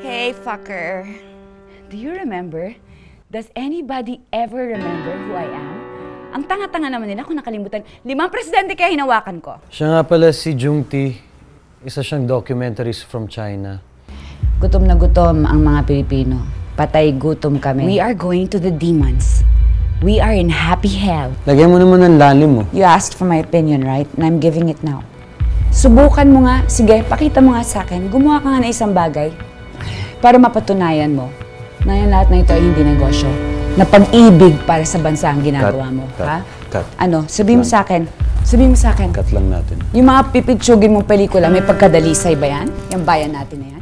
Hey, fucker. Do you remember? Does anybody ever remember who I am? Ang tanga-tanga naman nila kung nakalimutan. 5 presidente kaya hinawakan ko. Siya nga pala si Jung Ti. Isa siyang documentaries from China. Gutom na gutom ang mga Pilipino. Patay gutom kami. We are going to the demons. We are in happy hell. Lagyan mo naman ng lalim mo. You asked for my opinion, right? And I'm giving it now. Subukan mo nga. Sige, pakita mo nga sa akin. Gumawa ka nga ng isang bagay para mapatunayan mo na yung lahat na ito ay hindi negosyo. Na pag-ibig para sa bansa ang ginagawa mo. Ha? Cut. Ano? Sabihin mo sa akin. Sabihin mo sa akin. Cut lang natin. Yung mga pipitsugin mong pelikula, may pagkadalisay ba yan? Yung bayan natin na yan.